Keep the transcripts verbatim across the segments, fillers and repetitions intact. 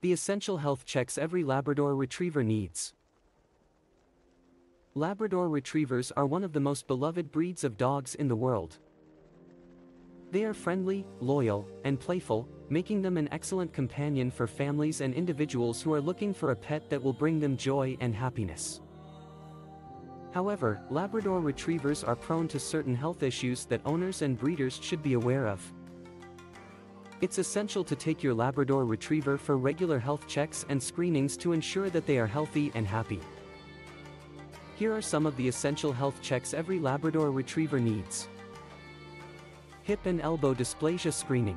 The essential health checks every Labrador Retriever needs. Labrador Retrievers are one of the most beloved breeds of dogs in the world. They are friendly, loyal, and playful, making them an excellent companion for families and individuals who are looking for a pet that will bring them joy and happiness. However, Labrador Retrievers are prone to certain health issues that owners and breeders should be aware of. It's essential to take your Labrador Retriever for regular health checks and screenings to ensure that they are healthy and happy. Here are some of the essential health checks every Labrador Retriever needs. Hip and elbow dysplasia screening.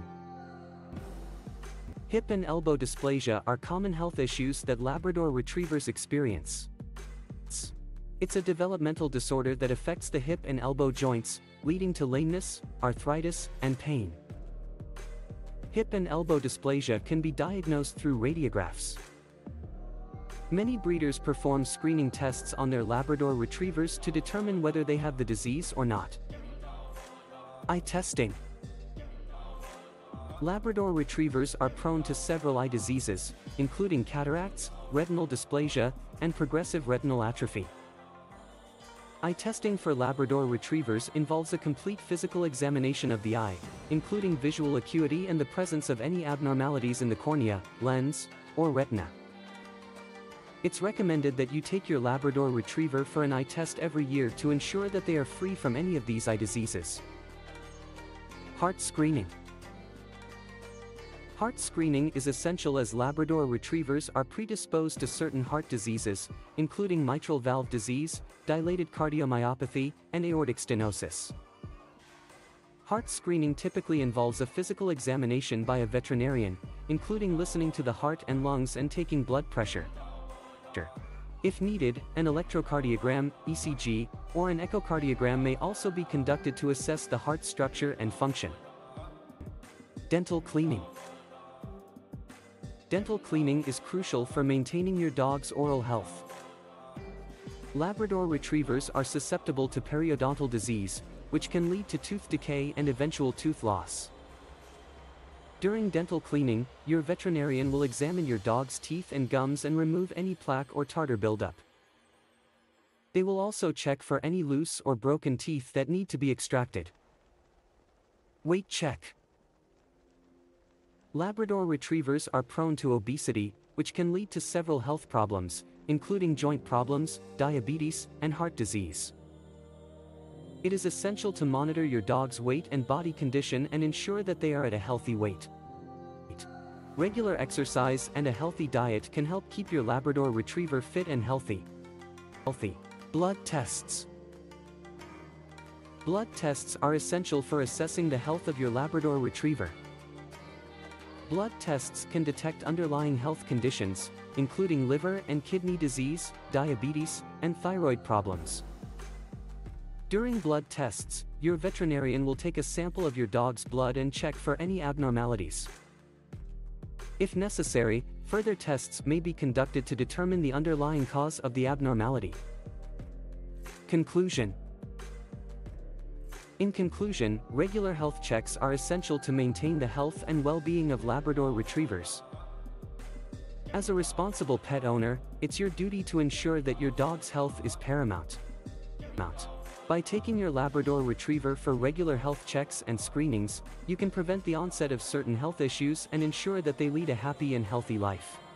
Hip and elbow dysplasia are common health issues that Labrador Retrievers experience. It's a developmental disorder that affects the hip and elbow joints, leading to lameness, arthritis, and pain. Hip and elbow dysplasia can be diagnosed through radiographs. Many breeders perform screening tests on their Labrador Retrievers to determine whether they have the disease or not. Eye testing. Labrador Retrievers are prone to several eye diseases, including cataracts, retinal dysplasia, and progressive retinal atrophy. Eye testing for Labrador Retrievers involves a complete physical examination of the eye, including visual acuity and the presence of any abnormalities in the cornea, lens, or retina. It's recommended that you take your Labrador Retriever for an eye test every year to ensure that they are free from any of these eye diseases. Heart screening. Heart screening is essential as Labrador Retrievers are predisposed to certain heart diseases, including mitral valve disease, dilated cardiomyopathy, and aortic stenosis. Heart screening typically involves a physical examination by a veterinarian, including listening to the heart and lungs and taking blood pressure. If needed, an electrocardiogram, E C G, or an echocardiogram may also be conducted to assess the heart structure and function. Dental cleaning. Dental cleaning is crucial for maintaining your dog's oral health. Labrador Retrievers are susceptible to periodontal disease, which can lead to tooth decay and eventual tooth loss. During dental cleaning, your veterinarian will examine your dog's teeth and gums and remove any plaque or tartar buildup. They will also check for any loose or broken teeth that need to be extracted. Weight check. Labrador Retrievers are prone to obesity, which can lead to several health problems, including joint problems, diabetes, and heart disease. It is essential to monitor your dog's weight and body condition and ensure that they are at a healthy weight. Regular exercise and a healthy diet can help keep your Labrador Retriever fit and healthy. Healthy. Blood tests. Blood tests are essential for assessing the health of your Labrador Retriever. Blood tests can detect underlying health conditions, including liver and kidney disease, diabetes, and thyroid problems. During blood tests, your veterinarian will take a sample of your dog's blood and check for any abnormalities. If necessary, further tests may be conducted to determine the underlying cause of the abnormality. Conclusion. In conclusion, regular health checks are essential to maintain the health and well-being of Labrador Retrievers. As a responsible pet owner, it's your duty to ensure that your dog's health is paramount. By taking your Labrador Retriever for regular health checks and screenings, you can prevent the onset of certain health issues and ensure that they lead a happy and healthy life.